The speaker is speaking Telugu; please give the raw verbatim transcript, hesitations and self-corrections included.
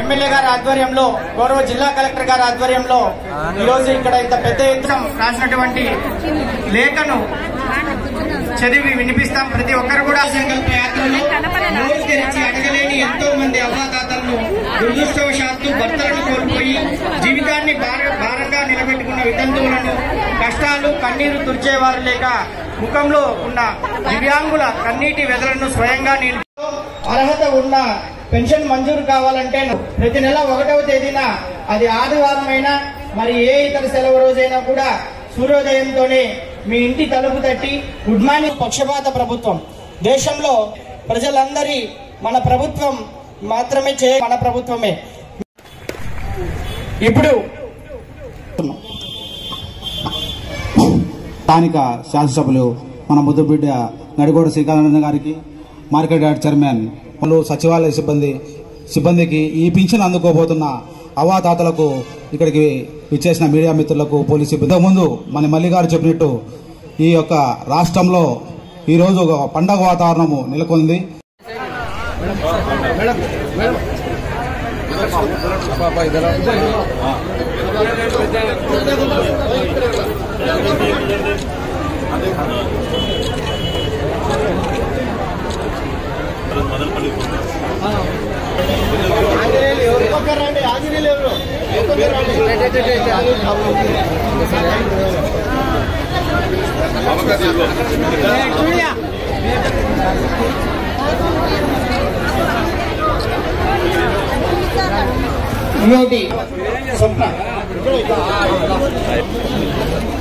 ఎమ్మెల్యే గారి ఆధ్వర్యంలో, గౌరవ జిల్లా కలెక్టర్ గారి ఆధ్వర్యంలో ఈరోజు ఇక్కడ ఇంత పెద్ద ఎత్తున రాసినటువంటి లేఖను చదివి వినిపిస్తాం. ప్రతి ఒక్కరు కూడా సంకల్ప యాత్రలో నోరు తెరిచి అడగలేని ఎంతో మంది అవ్వాతాతలను దురదృష్టవశాత్తు భర్తలను కోల్పోయి జీవితాన్ని భారంగా నిలబెట్టుకున్న వితంతువులను, కష్టాలు కన్నీరు తుడిచేవారు లేక ముఖంలో ఉన్న దివ్యాంగుల కన్నీటి వెదలను స్వయంగా నేను అర్హత ఉన్న పెన్షన్ మంజూరు కావాలంటే ప్రతి నెల ఒకటవ తేదీన, అది ఆదివారం అయినా మరి ఏ ఇతర సెలవు రోజైనా కూడా సూర్యోదయంతోనే మీ ఇంటి తలుపు తట్టి గుడ్ మార్నింగ్. పక్షపాత ప్రభుత్వం దేశంలో ప్రజలందరి మన ప్రభుత్వం మాత్రమే చే మన ప్రభుత్వమే. ఇప్పుడు స్థానిక శాసనసభ్యులు మన ముద్దుబిడ్డ నడిగోడ శ్రీకాంత్ గారికి, మార్కెట్ యార్డ్ చైర్మన్, పలు సచివాలయ సిబ్బంది సిబ్బందికి, ఈ పింఛన్ అందుకోబోతున్న అవాతాతలకు, ఇక్కడికి విచ్చేసిన మీడియా మిత్రులకు, పోలీసు సిబ్బంది. ముందు మన మల్లి గారు చెప్పినట్టు ఈ యొక్క రాష్ట్రంలో ఈరోజు ఒక పండగ వాతావరణము నెలకొంది. స్వప్న